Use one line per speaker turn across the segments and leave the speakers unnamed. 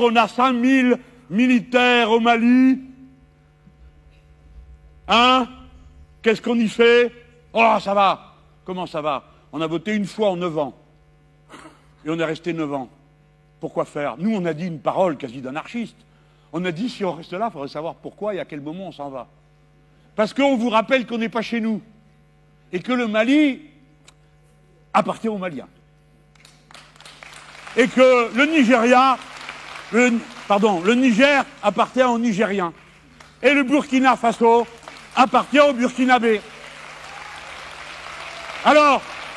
Alors on a 5000 militaires au Mali. Hein? Qu'est-ce qu'on y fait? Oh, ça va. Comment ça va? On a voté une fois en 9 ans. Et on est resté 9 ans. Pourquoi faire? Nous, on a dit une parole quasi d'anarchiste. On a dit, si on reste là, il faudrait savoir pourquoi et à quel moment on s'en va. Parce qu'on vous rappelle qu'on n'est pas chez nous. Et que le Mali appartient aux Maliens. Et que le Nigeria, le Niger appartient aux Nigériens. Et le Burkina Faso appartient aux Burkinabés. Alors,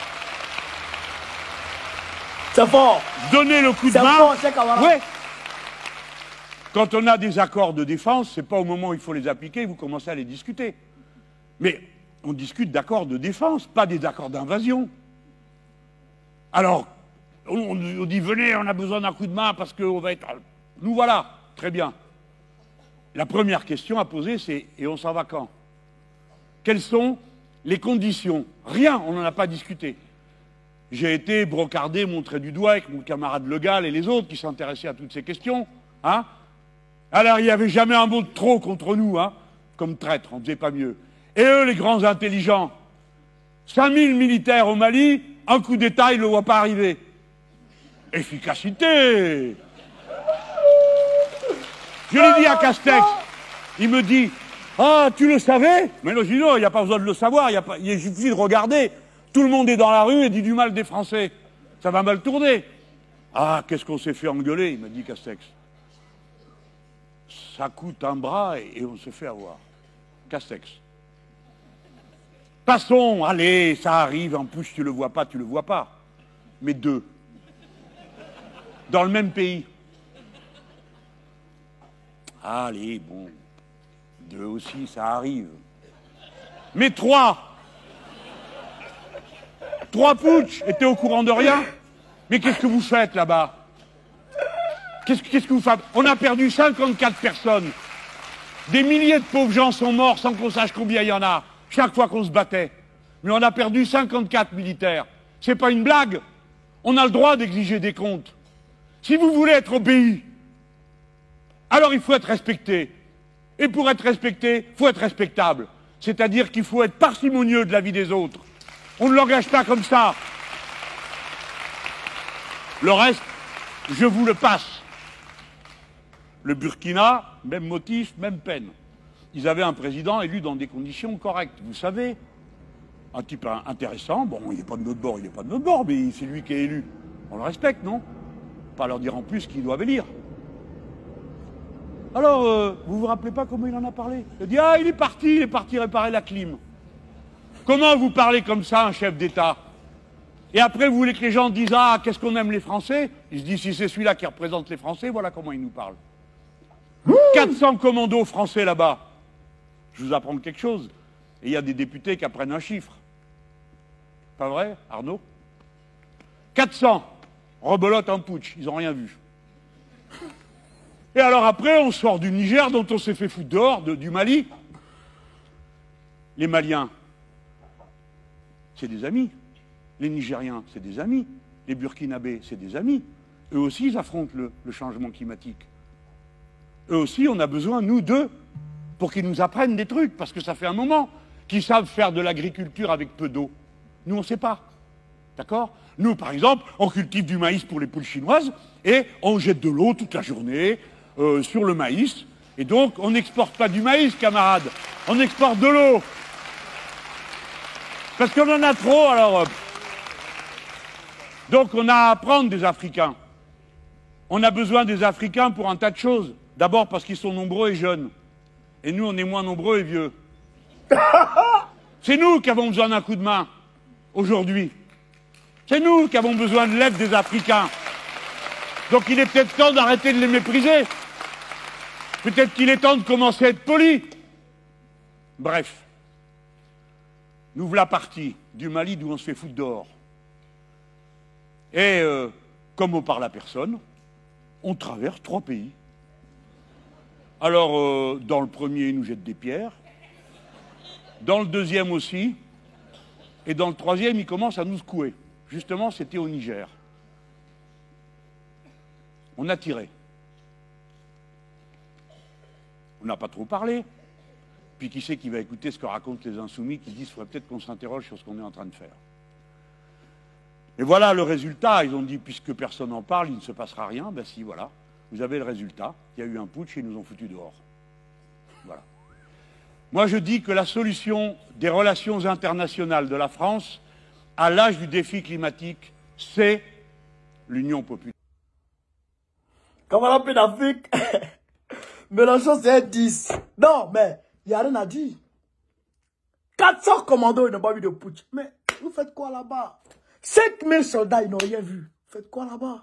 c'est fort.
Donner le coup de main.
Fort, Cheikh Amara.
Ouais. Quand on a des accords de défense, c'est pas au moment où il faut les appliquer, vous commencez à les discuter. Mais on discute d'accords de défense, pas des accords d'invasion. Alors, on dit, venez, on a besoin d'un coup de main parce qu'on va être... Nous voilà, très bien. La première question à poser, c'est, et on s'en va quand? Quelles sont les conditions? Rien, on n'en a pas discuté. J'ai été brocardé, montré du doigt avec mon camarade Le Gall et les autres qui s'intéressaient à toutes ces questions. Hein? Alors, il n'y avait jamais un mot de trop contre nous, hein, comme traître, on ne faisait pas mieux. Et eux, les grands intelligents, 5000 militaires au Mali, un coup d'État, ils ne le voient pas arriver. Efficacité! Je l'ai dit à Castex, il me dit, ah, tu le savais? Mais là, je dis non, il n'y a pas besoin de le savoir, il suffit de regarder. Tout le monde est dans la rue et dit du mal des Français. Ça va mal tourner. Ah, qu'est-ce qu'on s'est fait engueuler, il m'a dit Castex. Ça coûte un bras et on se fait avoir. Castex. Passons, allez, ça arrive, en plus tu le vois pas, Mais 2. Dans le même pays. Allez, bon. 2 aussi, ça arrive. Mais 3. 3 putsch, étaient au courant de rien. Mais qu'est-ce que vous faites là-bas? Qu'est-ce que vous faites? On a perdu 54 personnes. Des milliers de pauvres gens sont morts sans qu'on sache combien il y en a, chaque fois qu'on se battait. Mais on a perdu 54 militaires. C'est pas une blague. On a le droit d'exiger des comptes. Si vous voulez être obéi, alors il faut être respecté. Et pour être respecté, il faut être respectable. C'est-à-dire qu'il faut être parcimonieux de la vie des autres. On ne l'engage pas comme ça. Le reste, je vous le passe. Le Burkina, même motif, même peine. Ils avaient un président élu dans des conditions correctes, vous savez. Un type intéressant, bon, il n'est pas de notre bord, mais c'est lui qui est élu. On le respecte, non? Pas leur dire en plus qu'ils doivent élire. Alors, vous vous rappelez pas comment il en a parlé? Il a dit, ah, il est parti réparer la clim. Comment vous parlez comme ça, un chef d'État? Et après, vous voulez que les gens disent, ah, qu'est-ce qu'on aime les Français? Il se dit, si c'est celui-là qui représente les Français, voilà comment il nous parle. 400 commandos français là-bas. Je vous apprends quelque chose. Et il y a des députés qui apprennent un chiffre. Pas vrai, Arnaud? 400. Rebelote un putsch, ils n'ont rien vu. Et alors après, on sort du Niger, dont on s'est fait foutre dehors, du Mali. Les Maliens, c'est des amis. Les Nigériens, c'est des amis. Les Burkinabés, c'est des amis. Eux aussi, ils affrontent le changement climatique. Eux aussi, on a besoin, nous, d'eux, pour qu'ils nous apprennent des trucs, parce que ça fait un moment qu'ils savent faire de l'agriculture avec peu d'eau. Nous, on ne sait pas. D'accord? Nous, par exemple, on cultive du maïs pour les poules chinoises, et on jette de l'eau toute la journée sur le maïs. Et donc, on n'exporte pas du maïs, camarades. On exporte de l'eau. Parce qu'on en a trop, alors... Donc, on a à apprendre des Africains. On a besoin des Africains pour un tas de choses. D'abord parce qu'ils sont nombreux et jeunes. Et nous, on est moins nombreux et vieux. C'est nous qui avons besoin d'un coup de main, aujourd'hui. C'est nous qui avons besoin de l'aide des Africains. Donc il est peut-être temps d'arrêter de les mépriser. Peut-être qu'il est temps de commencer à être poli. Bref. Nous voilà partis du Mali d'où on se fait foutre dehors. Et comme on parle à personne, on traverse 3 pays. Alors, dans le premier, ils nous jettent des pierres. Dans le deuxième aussi. Et dans le troisième, ils commencent à nous secouer. Justement, c'était au Niger. On a tiré. On n'a pas trop parlé. Puis qui c'est qui va écouter ce que racontent les insoumis qui disent qu'il faudrait peut-être qu'on s'interroge sur ce qu'on est en train de faire. Et voilà le résultat. Ils ont dit, puisque personne n'en parle, il ne se passera rien. Ben si, voilà. Vous avez le résultat. Il y a eu un putsch et ils nous ont foutus dehors. Voilà. Moi, je dis que la solution des relations internationales de la France à l'âge du défi climatique, c'est l'Union populaire.
Camarade d'Afrique, Mélenchon c'est 10. Non, mais il n'y a rien à dire. 400 commandos, ils n'ont pas vu de putsch. Mais vous faites quoi là-bas? 5000 soldats, ils n'ont rien vu. Vous faites quoi là-bas?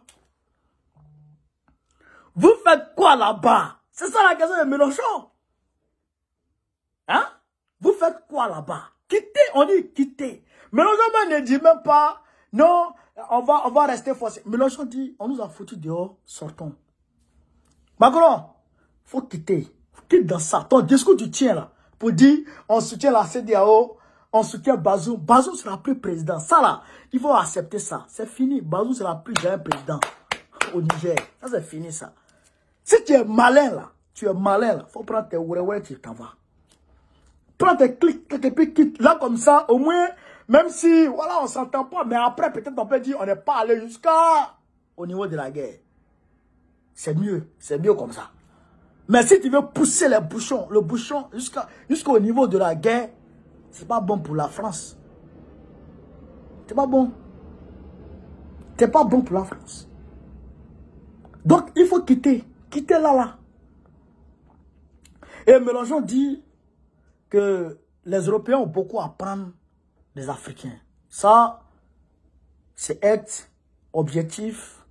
Vous faites quoi là-bas? C'est ça la question de Mélenchon. Hein? Vous faites quoi là-bas? Quittez, on dit quittez. Mélenchon ne dit même pas, non, on va rester forcé. Mélenchon dit, on nous a foutu dehors, sortons. Macron, faut quitter. Quitte dans ça. Ton discours tu tiens là, pour dire, on soutient la CEDEAO, on soutient Bazoum. Bazoum sera plus président. Ça là, il faut accepter ça. C'est fini. Bazoum sera plus jamais président au Niger. Ça c'est fini ça. Si tu es malin là, faut prendre tes ouréoué, tu t'en vas. Prends tes clics, et puis quitte. Là comme ça, au moins, même si, voilà, on s'entend pas, mais après peut-être on peut dire, on n'est pas allé jusqu'à au niveau de la guerre. C'est mieux comme ça. Mais si tu veux pousser le bouchon jusqu'au niveau de la guerre, c'est pas bon pour la France. C'est pas bon. C'est pas bon pour la France. Donc, il faut quitter. Quitter là. Et Mélenchon dit que les Européens ont beaucoup à apprendre des Africains. Ça, c'est être objectif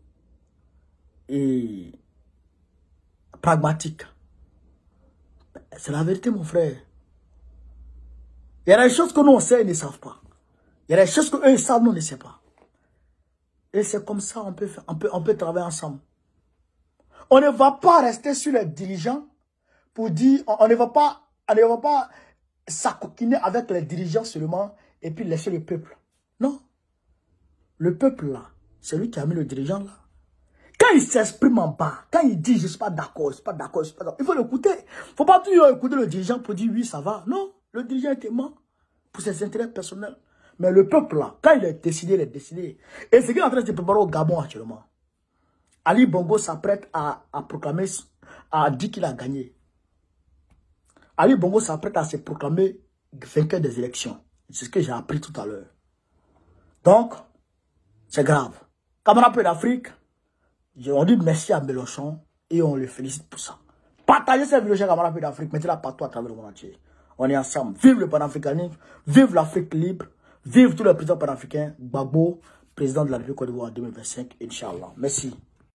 et pragmatique. C'est la vérité, mon frère. Il y a des choses que nous on sait, ils ne savent pas. Il y a des choses que eux ils savent, nous on ne sait pas. Et c'est comme ça on peut travailler ensemble. On ne va pas rester sur les dirigeants pour dire, on ne va pas s'acoquiner avec les dirigeants seulement et puis laisser le peuple. Non. Le peuple là, c'est lui qui a mis le dirigeant là. Quand il s'exprime en bas, quand il dit je ne suis pas d'accord, il faut l'écouter. Il ne faut pas toujours écouter le dirigeant pour dire oui, ça va. Non, le dirigeant est aimant pour ses intérêts personnels. Mais le peuple là, quand il est décidé, il est décidé. Et ce qu'il est en train de se préparer au Gabon actuellement. Ali Bongo s'apprête à proclamer, à dire qu'il a gagné. Ali Bongo s'apprête à se proclamer vainqueur des élections. C'est ce que j'ai appris tout à l'heure. Donc, c'est grave. Camarades d'Afrique, on dit merci à Mélenchon et on le félicite pour ça. Partagez cette vidéo, chers camarades d'Afrique, mettez-la partout à travers le monde entier. On est ensemble. Vive le panafricanisme, vive l'Afrique libre, vive tous les présidents panafricains. Gbagbo, président de la République Côte d'Ivoire en 2025, Inch'Allah. Merci.